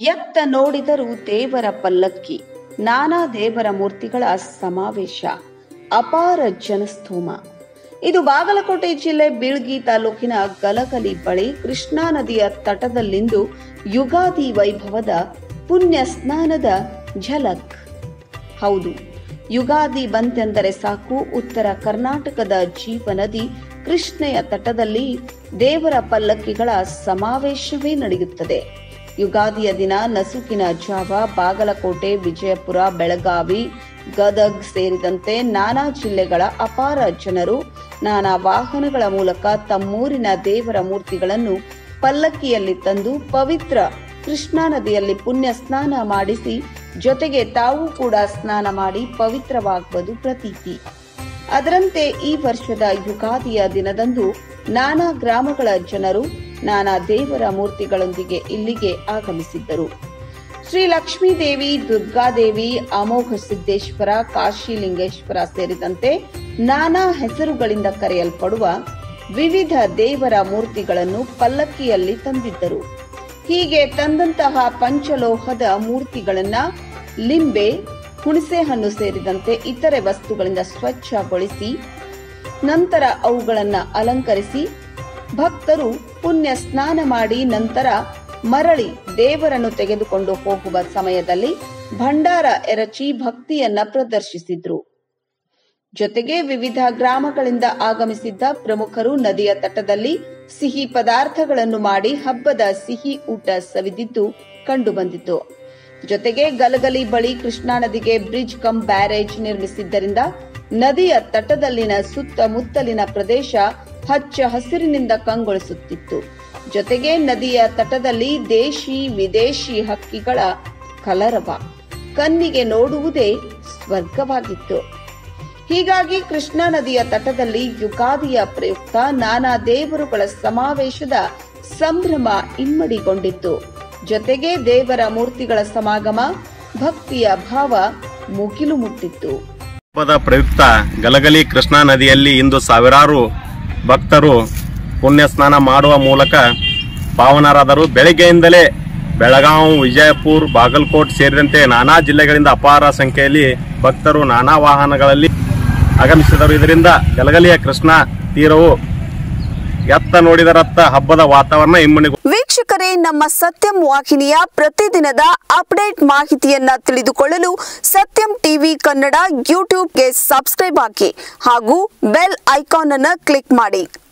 ಎತ್ತ ನೋಡಿದರೂ ದೇವರ ಪಲ್ಲಕ್ಕಿ, ನಾನಾ ದೇವರ ಮೂರ್ತಿಗಳ ಸಮಾವೇಶ, ಅಪಾರ ಜನಸ್ತೋಮ. ಇದು ಬಾಗಲಕೋಟೆ ಜಿಲ್ಲೆ ಬೀಳ್ಗಿ ತಾಲೂಕಿನ ಗಲಗಲಿ ಬಳಿ ಕೃಷ್ಣಾ ನದಿಯ ತಟದಲ್ಲಿಂದು ಯುಗಾದಿ ವೈಭವದ ಪುಣ್ಯ ಸ್ನಾನದ ಝಲಕ್. ಹೌದು, ಯುಗಾದಿ ಬಂತೆಂದರೆ ಸಾಕು, ಉತ್ತರ ಕರ್ನಾಟಕದ ಜೀವನದಿ ಕೃಷ್ಣೆಯ ತಟದಲ್ಲಿ ದೇವರ ಪಲ್ಲಕ್ಕಿಗಳ ಸಮಾವೇಶವೇ ನಡೆಯುತ್ತದೆ. ಯುಗಾದಿಯ ದಿನ ನಸುಕಿನ ಜಾವ ಬಾಗಲಕೋಟೆ, ವಿಜಯಪುರ, ಬೆಳಗಾವಿ, ಗದಗ್ ಸೇರಿದಂತೆ ನಾನಾ ಜಿಲ್ಲೆಗಳ ಅಪಾರ ಜನರು ನಾನಾ ವಾಹನಗಳ ಮೂಲಕ ತಮ್ಮೂರಿನ ದೇವರ ಮೂರ್ತಿಗಳನ್ನು ಪಲ್ಲಕ್ಕಿಯಲ್ಲಿ ತಂದು ಪವಿತ್ರ ಕೃಷ್ಣಾ ನದಿಯಲ್ಲಿ ಪುಣ್ಯ ಸ್ನಾನ ಮಾಡಿಸಿ ಜೊತೆಗೆ ತಾವು ಕೂಡ ಸ್ನಾನ ಮಾಡಿ ಪವಿತ್ರವಾಗುವುದು ಪ್ರತೀತಿ. ಅದರಂತೆ ಈ ವರ್ಷದ ಯುಗಾದಿಯ ದಿನದಂದು ನಾನಾ ಗ್ರಾಮಗಳ ಜನರು ನಾನಾ ದೇವರ ಮೂರ್ತಿಗಳೊಂದಿಗೆ ಇಲ್ಲಿಗೆ ಆಗಮಿಸಿದ್ದರು. ಶ್ರೀ ಲಕ್ಷ್ಮೀದೇವಿ, ದುರ್ಗಾದೇವಿ, ಅಮೋಘ ಸಿದ್ದೇಶ್ವರ, ಕಾಶಿಲಿಂಗೇಶ್ವರ ಸೇರಿದಂತೆ ನಾನಾ ಹೆಸರುಗಳಿಂದ ಕರೆಯಲ್ಪಡುವ ವಿವಿಧ ದೇವರ ಮೂರ್ತಿಗಳನ್ನು ಪಲ್ಲಕ್ಕಿಯಲ್ಲಿ ತಂದಿದ್ದರು. ಹೀಗೆ ತಂದಂತಹ ಪಂಚಲೋಹದ ಮೂರ್ತಿಗಳನ್ನ ಲಿಂಬೆ, ಹುಣಸೆ ಹಣ್ಣು ಸೇರಿದಂತೆ ಇತರೆ ವಸ್ತುಗಳಿಂದ ಸ್ವಚ್ಛಗೊಳಿಸಿ ನಂತರ ಅವುಗಳನ್ನು ಅಲಂಕರಿಸಿ ಭಕ್ತರು ಪುಣ್ಯ ಸ್ನಾನ ಮಾಡಿ ನಂತರ ಮರಳಿ ದೇವರನ್ನು ತೆಗೆದುಕೊಂಡು ಹೋಗುವ ಸಮಯದಲ್ಲಿ ಭಂಡಾರ ಎರಚಿ ಭಕ್ತಿಯನ್ನ ಪ್ರದರ್ಶಿಸಿದ್ರು. ಜೊತೆಗೆ ವಿವಿಧ ಗ್ರಾಮಗಳಿಂದ ಆಗಮಿಸಿದ್ದ ಪ್ರಮುಖರು ನದಿಯ ತಟದಲ್ಲಿ ಸಿಹಿ ಪದಾರ್ಥಗಳನ್ನು ಮಾಡಿ ಹಬ್ಬದ ಸಿಹಿ ಊಟ ಸವಿದಿದ್ದು ಕಂಡುಬಂದಿತು. ಜೊತೆಗೆ ಗಲಗಲಿ ಬಳಿ ಕೃಷ್ಣಾ ನದಿಗೆ ಬ್ರಿಡ್ಜ್ ಕಮ್ ಬ್ಯಾರೇಜ್ ನಿರ್ಮಿಸಿದ್ದರಿಂದ ನದಿಯ ತಟದಲ್ಲಿನ ಸುತ್ತಮುತ್ತಲಿನ ಪ್ರದೇಶ ಹಚ್ಚ ಹಸಿರಿನಿಂದ ಕಂಗೊಳಿಸುತ್ತಿತ್ತು. ಜೊತೆಗೆ ನದಿಯ ತಟದಲ್ಲಿ ದೇಶಿ ವಿದೇಶಿ ಹಕ್ಕಿಗಳ ಕಲರವ ಕಣ್ಣಿಗೆ ನೋಡುವುದೇ ಸ್ವರ್ಗವಾಗಿತ್ತು. ಹೀಗಾಗಿ ಕೃಷ್ಣಾ ನದಿಯ ತಟದಲ್ಲಿ ಯುಗಾದಿಯ ಪ್ರಯುಕ್ತ ನಾನಾ ದೇವರುಗಳ ಸಮಾವೇಶದ ಸಂಭ್ರಮ ಇಮ್ಮಡಿಗೊಂಡಿತ್ತು. ಜೊತೆಗೆ ದೇವರ ಮೂರ್ತಿಗಳ ಸಮಾಗಮ, ಭಕ್ತಿಯ ಭಾವ ಮುಗಿಲು ಮುಟ್ಟಿತ್ತು. ಹಬ್ಬದ ಪ್ರಯುಕ್ತ ಗಲಗಲಿ ಕೃಷ್ಣಾ ನದಿಯಲ್ಲಿ ಇಂದು ಸಾವಿರಾರು ಭಕ್ತರು ಪುಣ್ಯ ಸ್ನಾನ ಮಾಡುವ ಮೂಲಕ ಪಾವನರಾದರು. ಬೆಳಗ್ಗೆಯಿಂದಲೇ ಬೆಳಗಾವಿ, ವಿಜಯಪುರ, ಬಾಗಲಕೋಟೆ ಸೇರಿದಂತೆ ನಾನಾ ಜಿಲ್ಲೆಗಳಿಂದ ಅಪಾರ ಸಂಖ್ಯೆಯಲ್ಲಿ ಭಕ್ತರು ನಾನಾ ವಾಹನಗಳಲ್ಲಿ ಆಗಮಿಸಿದರು. ಇದರಿಂದ ಗಲಗಲಿಯ ಕೃಷ್ಣಾ ತೀರವು ಎತ್ತ ನೋಡಿದರತ್ತ ಹಬ್ಬದ ವಾತಾವರಣ ಇಮ್ಮಡಿ. ವೀಕ್ಷಕರೇ, ನಮ್ಮ ಸತ್ಯಂ ವಾಹಿನಿಯ ಪ್ರತಿದಿನದ ಅಪ್ಡೇಟ್ ಮಾಹಿತಿಯನ್ನ ತಿಳಿದುಕೊಳ್ಳಲು ಸತ್ಯಂ ಟಿವಿ ಕನ್ನಡ ಯೂಟ್ಯೂಬ್ಗೆ ಸಬ್ಸ್ಕ್ರೈಬ್ ಹಾಕಿ ಹಾಗೂ ಬೆಲ್ ಐಕಾನ್ ಅನ್ನು ಕ್ಲಿಕ್ ಮಾಡಿ.